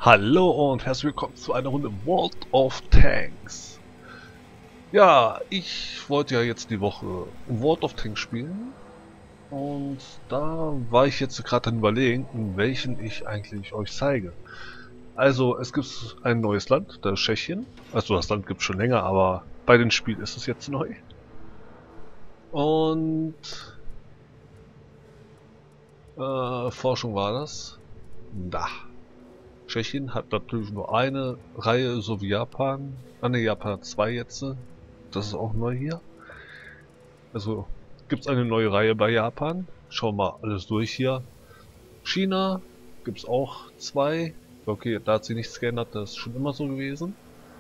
Hallo und herzlich willkommen zu einer Runde World of Tanks. Ja, ich wollte ja jetzt die Woche World of Tanks spielen und da war ich jetzt gerade am Überlegen, welchen ich eigentlich euch zeige. Also es gibt ein neues Land, das ist Tschechien. Also das Land gibt es schon länger, aber bei dem Spiel ist es jetzt neu. Und Forschung war das. Da. Tschechien hat natürlich nur eine Reihe, so wie Japan. Ah ne, Japan hat zwei jetzt. Das ist auch neu hier. Also gibt es eine neue Reihe bei Japan. Schauen wir mal alles durch hier. China gibt es auch zwei. Okay, da hat sich nichts geändert, das ist schon immer so gewesen.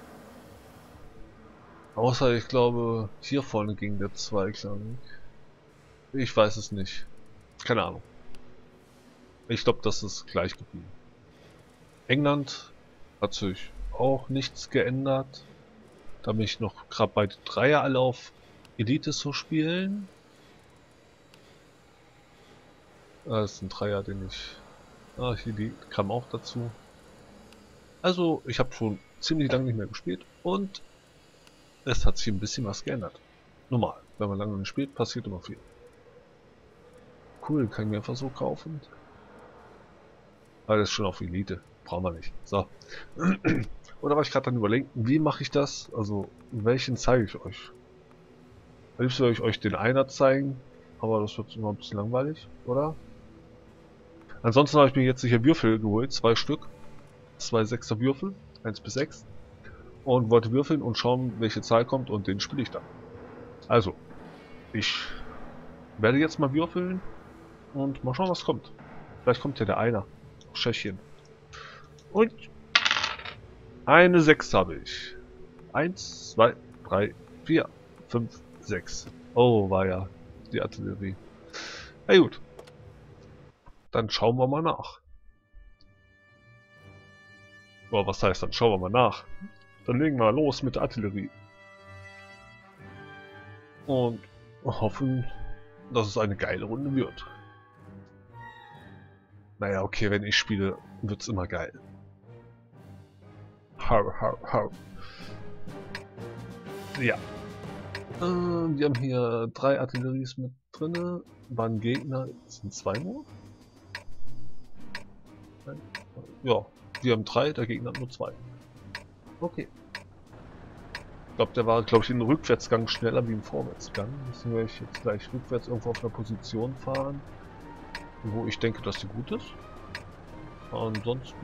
Außer ich glaube, hier vorne ging der Zweiklang. Ich weiß es nicht. Keine Ahnung. Ich glaube, das ist gleich geblieben. England hat sich auch nichts geändert. Da bin ich noch gerade bei Dreier alle auf Elite zu spielen. Das ist ein Dreier, den ich... Ah, hier die kam auch dazu. Also, ich habe schon ziemlich lange nicht mehr gespielt und es hat sich ein bisschen was geändert. Normal, wenn man lange nicht spielt, passiert immer viel. Cool, kann ich mir einfach so kaufen. Aber das ist schon auf Elite, brauchen wir nicht. So. Oder war ich gerade dann überlegen, wie mache ich das? Also, welchen zeige ich euch? Am liebsten würde ich euch den Einer zeigen, aber das wird immer ein bisschen langweilig, oder? Ansonsten habe ich mir jetzt sicher Würfel geholt, 2 Stück. 2 6er Würfel, 1 bis 6. Und wollte würfeln und schauen, welche Zahl kommt und den spiele ich dann. Also, ich werde jetzt mal würfeln und mal schauen, was kommt. Vielleicht kommt ja der Einer aus Tschechien. Und eine 6 habe ich. 1, 2, 3, 4, 5, 6. Oh, war ja die Artillerie. Na gut. Dann schauen wir mal nach. Oh, was heißt dann? Schauen wir mal nach. Dann legen wir los mit der Artillerie. Und hoffen, dass es eine geile Runde wird. Naja, okay, wenn ich spiele, wird es immer geil. Hau, hau, hau. Ja. Wir haben hier 3 Artilleries mit drinne. Waren Gegner, sind 2 nur. Ja, wir haben 3, der Gegner hat nur 2. Okay. Ich glaube, der war, glaube ich, im Rückwärtsgang schneller wie im Vorwärtsgang. Deswegen werde ich jetzt gleich rückwärts irgendwo auf einer Position fahren, wo ich denke, dass die gut ist. Ansonsten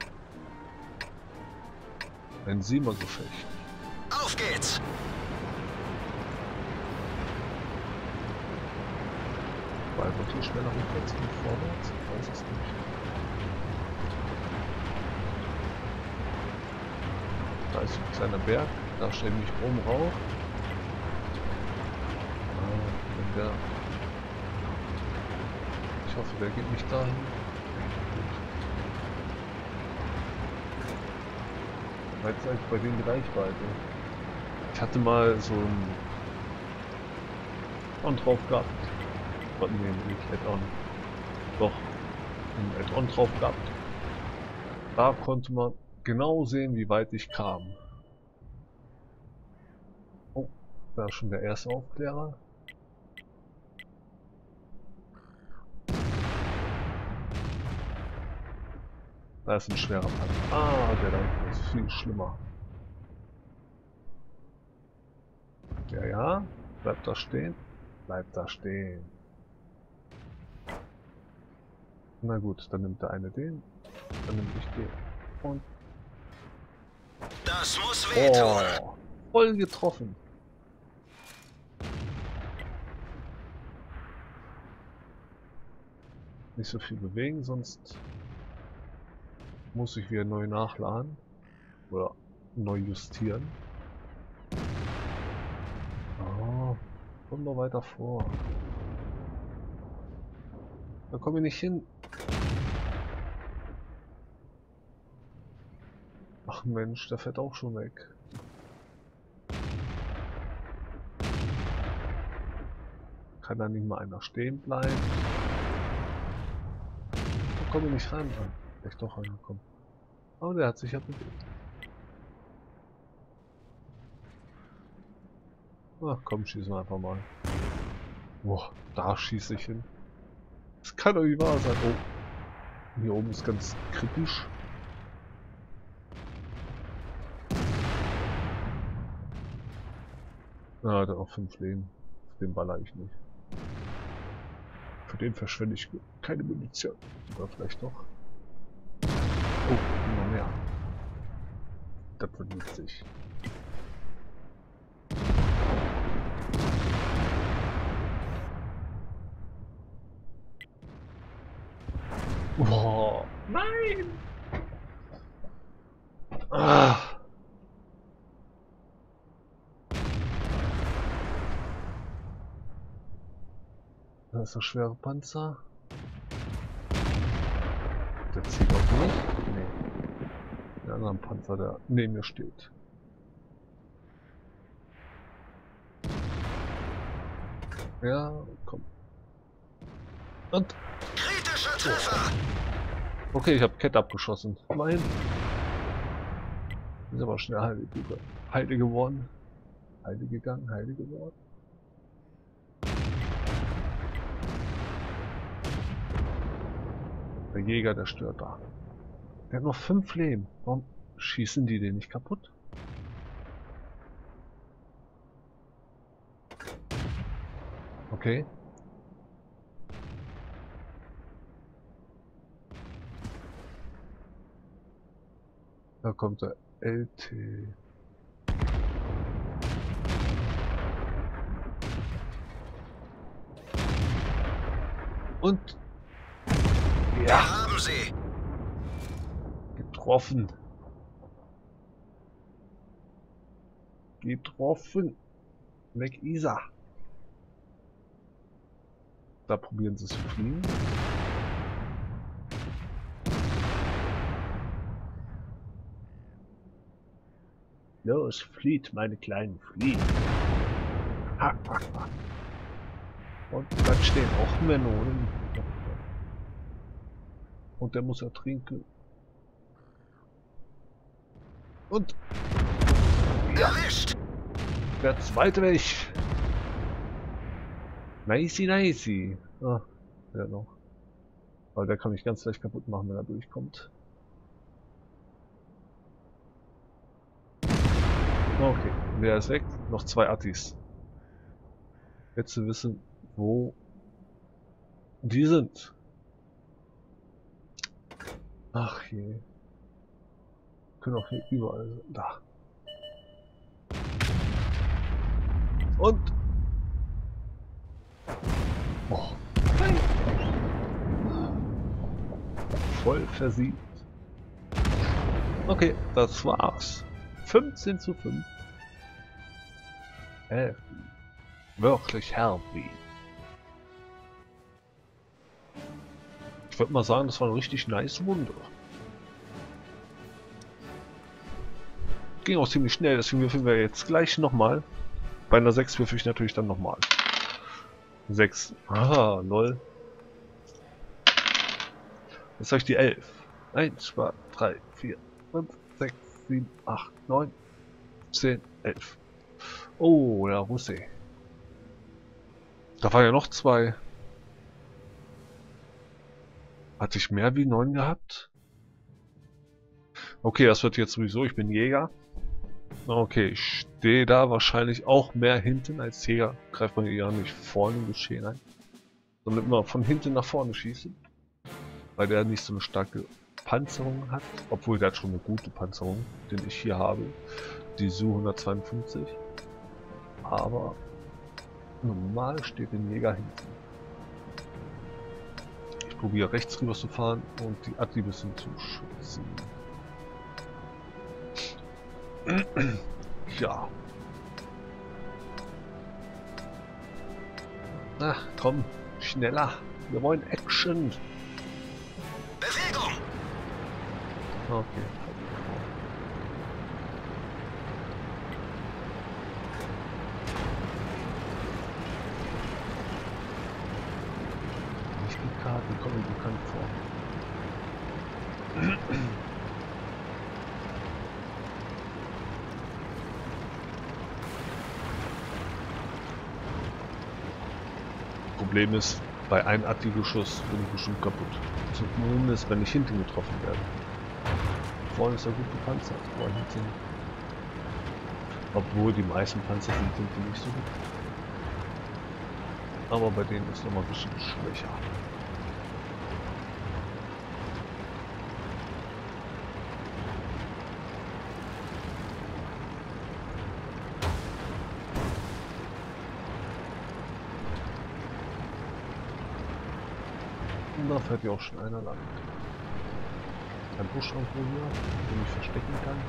ein Siemer-Gefecht. Auf geht's! War er wirklich schneller rückwärts wie vorwärts? Ich weiß es nicht. Da ist ein kleiner Berg, da steht nämlich oben rauf. Wenn der... Ich hoffe, der geht nicht dahin. Gut. Jetzt eigentlich bei denen die Reichweite. Ich hatte mal so ein Add-on drauf gehabt. Nee, nicht Add-on. Doch, ein Add-on drauf gehabt. Da konnte man genau sehen, wie weit ich kam. Oh, da ist schon der erste Aufklärer. Da ist ein schwerer Panzer. Ah, der da hinten ist viel schlimmer. Ja, ja. Bleibt da stehen. Bleibt da stehen. Na gut, dann nimmt der eine den. Dann nehme ich den. Und... Das muss wehtun! Oh, voll getroffen. Nicht so viel bewegen, sonst muss ich wieder neu nachladen. Oder neu justieren. Oh, komm noch weiter vor. Da komme ich nicht hin. Ach Mensch, der fährt auch schon weg. Kann da nicht mal einer stehen bleiben? Da komme ich nicht ran. Vielleicht doch angekommen. Oh, der hat sich ja bewegt. Ach komm, schießen wir einfach mal. Boah, da schieße ich hin. Das kann doch nicht wahr sein. Oh, hier oben ist ganz kritisch. Ah, der hat auch 5 Leben. Auf den baller ich nicht. Für den verschwende ich keine Munition. Oder vielleicht doch. Oh, immer mehr. Das wird lustig. Boah, nein! Ah. Da ist der schwere Panzer. Der zieht auch nicht. Nee. Der andere Panzer, der neben mir steht. Ja, komm. Und. Kritischer Treffer. Okay, ich habe Kette abgeschossen. Immerhin. Ist aber schnell Heide geworden. Heide gegangen, Heide geworden. Der Jäger, der stört da. Der hat noch 5 Leben. Warum schießen die den nicht kaputt? Okay. Da kommt der LT. Und Ja. Haben Sie. getroffen. Getroffen. Weg Isa. Da probieren sie es zu fliehen. Los, flieht, meine Kleinen, flieht. Ha, ha, ha. Und dann stehen auch Melonen. Und der muss ertrinken. Und ja, Erwischt. der zweite weg. Nicey, nicey. Ah, der noch. Weil der kann mich ganz leicht kaputt machen, wenn er durchkommt. Okay, der ist weg. Noch 2 Attis. Jetzt zu wissen, wo die sind. Ach je. Können auch hier überall sein. Da. Und. Oh. Nein. Voll versiegt. Okay, das war's. 15:5. Wirklich heavy. Ich würde mal sagen, das war ein richtig nice Wunder. Ging auch ziemlich schnell, deswegen würfeln wir jetzt gleich nochmal. Bei einer 6 würfel ich natürlich dann nochmal. 6. Aha, lol. Jetzt habe ich die 11. 1, 2, 3, 4, 5, 6, 7, 8, 9, 10, 11. Oh, der Russe. Da war ja noch 2. Hatte ich mehr wie 9 gehabt? Okay, das wird jetzt sowieso, ich bin Jäger. Okay, ich stehe da wahrscheinlich auch mehr hinten als Jäger. Greift man ja nicht vorne im Geschehen ein, sondern immer von hinten nach vorne schießen. Weil der nicht so eine starke Panzerung hat. Obwohl der hat schon eine gute Panzerung, den ich hier habe. Die Su 152. Aber normal steht der Jäger hinten. Ich probiere rechts rüber zu fahren und die Atti ein bisschen zu schützen. Ja. Ach, komm, schneller. Wir wollen Action. Bewegung. Okay. Nicht die Karten kommen bekannt vor. Problem ist, bei einem Artillerie-Schuss bin ich bestimmt kaputt. Zumindest wenn ich hinten getroffen werde. Vorne ist er gut gepanzert, aber hinten... Obwohl die meisten Panzer sind hinten nicht so gut. Aber bei denen ist nochmal ein bisschen schwächer. Und da fährt ja auch schon einer lang. Ein Busch irgendwo hier, den ich verstecken kann.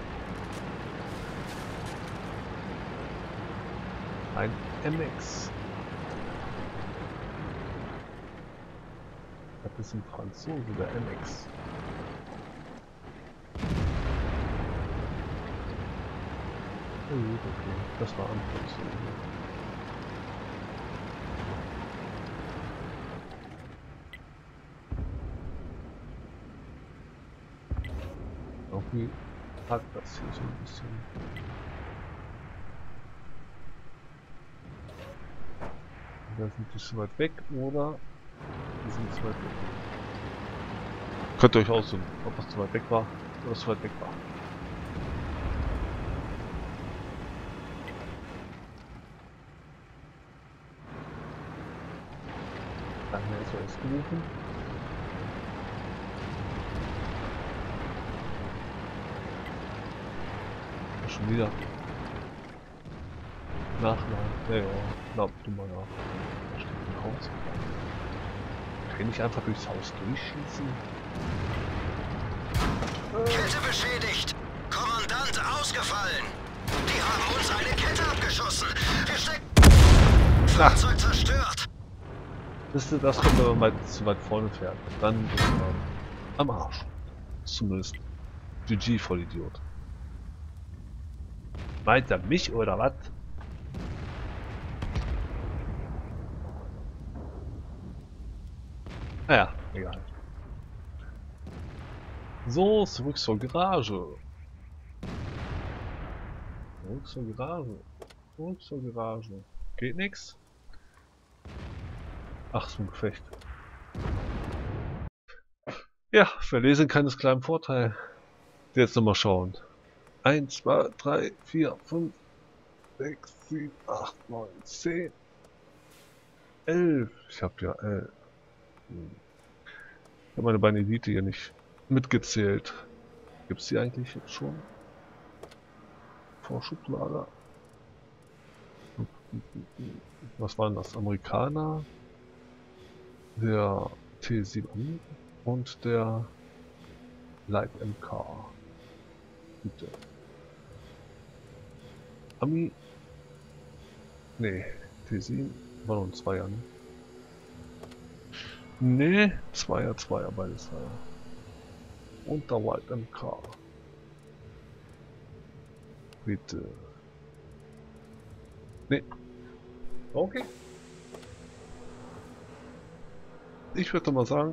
Ein MX. Das ist ein Franzose, der MX. Oh gut, okay. Das war ein Franzose. Irgendwie hat das hier so ein bisschen. Da sind die zu weit weg oder die sind zu weit weg. Könnt ihr euch aussuchen, ob das zu weit weg war oder zu weit weg war. Dann ist er jetzt gerufen. Schon wieder. Nachladen. Ja, glaub du mal nach. Da steht ein Haus. Kann ich einfach durchs Haus durchschießen? Kette beschädigt. Kommandant ausgefallen. Die haben uns eine Kette abgeschossen. Wir stecken. Fahrzeug zerstört. Wisst ihr, das kommt, wenn man mal zu weit vorne fährt. Dann ist man am Arsch. Zumindest. GG, Vollidiot. Meint er mich oder was? Naja, egal. So, zurück zur Garage. Zurück zur Garage. Zurück zur Garage. Geht nix? Ach, so ein Gefecht. Ja, verlesen kann ist kleinen Vorteil. Jetzt nochmal schauen. 1, 2, 3, 4, 5, 6, 7, 8, 9, 10, 11. Ich habe ja 11. Ich habe meine beiden Elite hier nicht mitgezählt. Gibt es die eigentlich jetzt schon? Vorschublager. Was waren das? Amerikaner, der T7 und der Light MK. Bitte. Ami. Nee, T7 war noch ein Zweier, ne? Nee, Zweier, beides Zweier. Und der Light MK. Bitte. Nee. Okay. Ich würde mal sagen,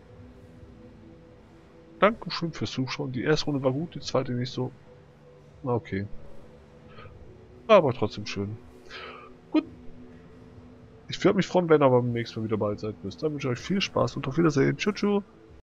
Dankeschön fürs Zuschauen. Die erste Runde war gut, die zweite nicht so. Okay. Aber trotzdem schön. Gut. Ich würde mich freuen, wenn ihr aber beim nächsten Mal wieder dabei seid. Bis dann wünsche ich euch viel Spaß und auf Wiedersehen. Tschüss.